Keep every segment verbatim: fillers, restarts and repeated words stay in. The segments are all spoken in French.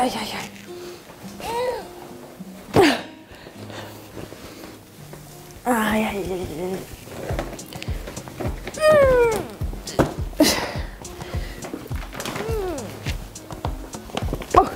aïe, aïe, aïe. Aïe, aïe, aïe, aïe. Oh.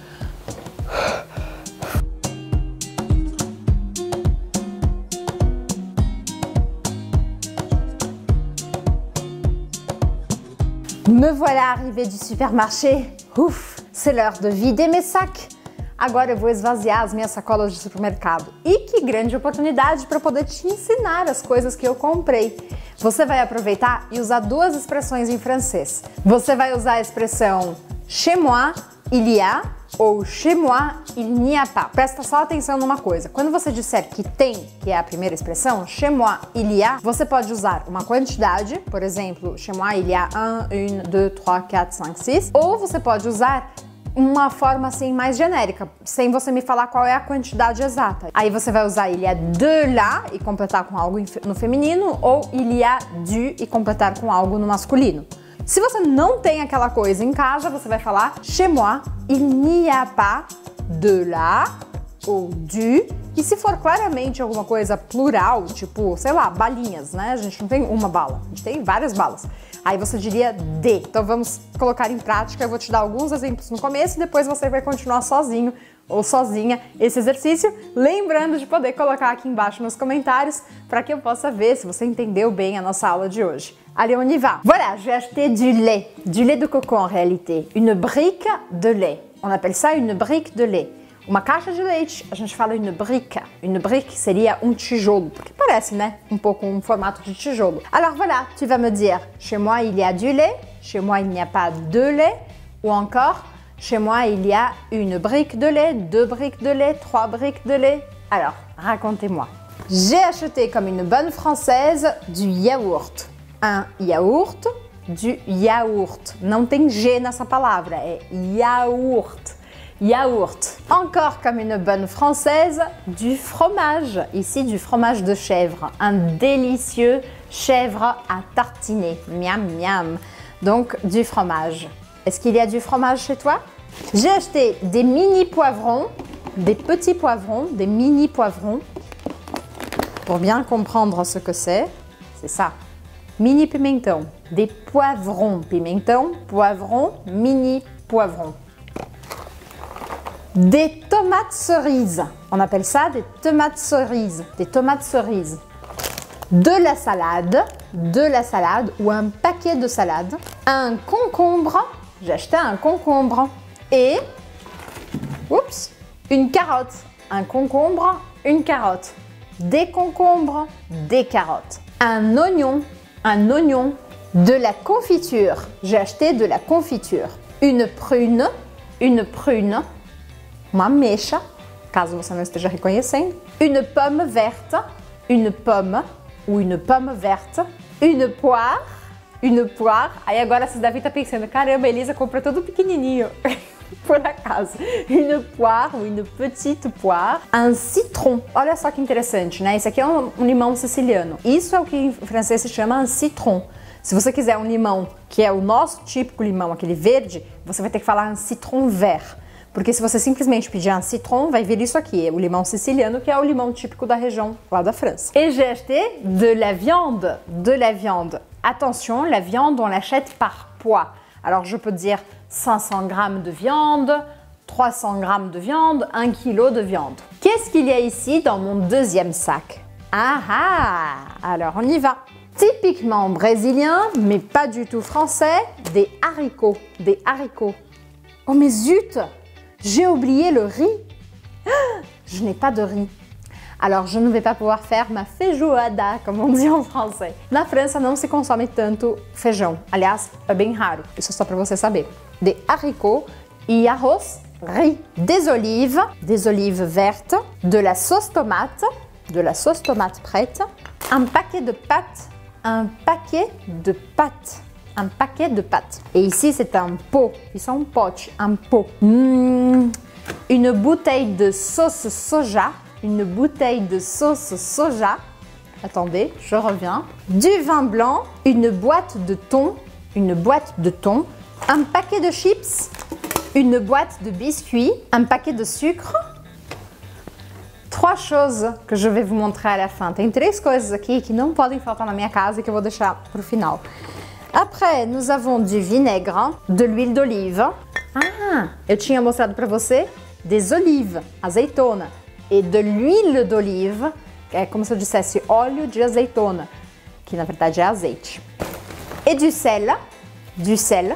Me voilà arrivée du supermarché. Uf, c'est l'heure de vider mes sacs. Agora eu vou esvaziar as minhas sacolas de supermercado. E que grande oportunidade para poder te ensinar as coisas que eu comprei. Você vai aproveitar e usar duas expressões em francês. Você vai usar a expressão chez moi, il y a ou chez moi, il n'y a pas. Presta só atenção numa coisa. Quando você disser que tem, que é a primeira expressão, chez moi, il y a, você pode usar uma quantidade, por exemplo, chez moi, il y a un, une, deux, trois, quatre, cinq, six, ou você pode usar uma forma assim mais genérica, sem você me falar qual é a quantidade exata. Aí você vai usar il y a de là e completar com algo no feminino, ou il y a du e completar com algo no masculino. Se você não tem aquela coisa em casa, você vai falar chez moi, il n'y a pas de là ou du. E se for claramente alguma coisa plural, tipo, sei lá, balinhas, né? A gente não tem uma bala, a gente tem várias balas. Aí você diria de. Então vamos colocar em prática, eu vou te dar alguns exemplos no começo e depois você vai continuar sozinho ou sozinha esse exercício, lembrando de poder colocar aqui embaixo nos comentários para que eu possa ver se você entendeu bem a nossa aula de hoje. Allez, on y va. Voilà, j'ai acheté du lait, du lait de coco en réalité, une brique de lait. On appelle ça une brique de lait. Uma caixa de leite, a gente fala une brique. Une brique seria um tijolo, porque parece, né, um pouco um formato de tijolo. Alors voilà, tu vas me dire, chez moi il y a du lait, chez moi il n'y a pas de lait, ou encore, chez moi il y a une brique de lait, deux briques de lait, trois briques de lait. Alors, racontez-moi. J'ai acheté comme une bonne française du yaourt. Un yaourt, du yaourt. Não tem G nessa palavra, é yaourt. Yaourt. Encore comme une bonne française, du fromage. Ici, du fromage de chèvre. Un délicieux chèvre à tartiner. Miam, miam. Donc, du fromage. Est-ce qu'il y a du fromage chez toi? J'ai acheté des mini poivrons, des petits poivrons, des mini poivrons. Pour bien comprendre ce que c'est, c'est ça. Mini pimentão. Des poivrons. Pimentão, poivron, mini poivrons. Des tomates cerises. On appelle ça des tomates cerises. Des tomates cerises. De la salade. De la salade ou un paquet de salade. Un concombre. J'ai acheté un concombre. Et, oups, une carotte. Un concombre, une carotte. Des concombres, des carottes. Un oignon. Un oignon. De la confiture. J'ai acheté de la confiture. Une prune. Une prune. Uma ameixa, caso você não esteja reconhecendo. Une pomme verte, une pomme ou une pomme verte. Une poire, une poire. Aí agora vocês devem estar pensando, caramba, a Elisa comprou tudo pequenininho, por acaso. Une poire ou une petite poire. Un citron. Olha só que interessante, né? Esse aqui é um, um limão siciliano. Isso é o que em francês se chama un citron. Se você quiser um limão que é o nosso típico limão, aquele verde, você vai ter que falar un citron vert. Porque se você simplesmente pedir un citron, vai vir isso aqui, o limão siciliano, que é o limão típico da região lá da França. Et j'ai acheté de la viande, de la viande. Attention, la viande, on l'achète par poids. Alors je peux dire cinq cents grammes de viande, trois cents grammes de viande, un kilo de viande. Qu'est-ce qu'il y a ici dans mon deuxième sac? Ah ah! Alors on y va. Typiquement brésilien, mais pas du tout français, des haricots, des haricots. Oh mais zut! J'ai oublié le riz. Ah, je n'ai pas de riz. Alors, je ne vais pas pouvoir faire ma feijoada, como on dit en français. Na França não se consome tanto feijão. Aliás, é bem raro. Isso é só para você saber. Des haricots e arroz, riz. Des olives, des olives vertes. De la sauce tomate, de la sauce tomate prête. Un paquet de pâtes, un paquet de pâtes. Un paquet de pâtes. Et ici, c'est un pot. Ils sont potes, un pot. Mmh. Une bouteille de sauce soja. Une bouteille de sauce soja. Attendez, je reviens. Du vin blanc. Une boîte de thon. Une boîte de thon. Un paquet de chips. une boîte de biscuits, un paquet de sucre. Trois choses que je vais vous montrer à la fin. Tem três coisas aqui que não podem faltar na minha casa e que eu vou deixar para o final. Après, nous avons du vinaigre, de l'huile d'olive. Ah, eu tinha mostrado para você des olives, azeitona. E de l'huile d'olive, que é como se eu dissesse óleo de azeitona, que na verdade é azeite. Et du sel, du sel.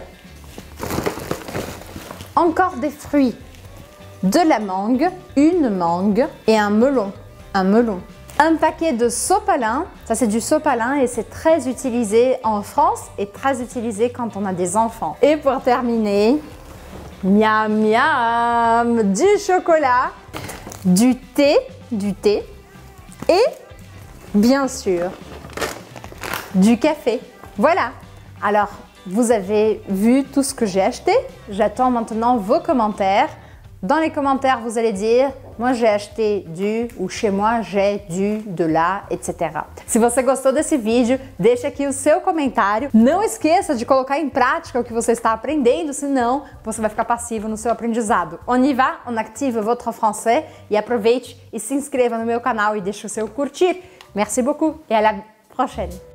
Encore des fruits. De la mangue, une mangue et un melon, un melon. Un paquet de sopalin, ça c'est du sopalin et c'est très utilisé en France et très utilisé quand on a des enfants. Et pour terminer, miam miam, du chocolat, du thé, du thé et bien sûr du café. Voilà. Alors, vous avez vu tout ce que j'ai acheté. J'attends maintenant vos commentaires. Dans les commentaires, vous allez dire, moi j'ai acheté du, ou chez moi j'ai du, de lá, etcétera. Se você gostou desse vídeo, deixa aqui o seu comentário. Não esqueça de colocar em prática o que você está aprendendo, senão você vai ficar passivo no seu aprendizado. On y va, on active votre français e aproveite e se inscreva no meu canal e deixe o seu curtir. Merci beaucoup et à la prochaine.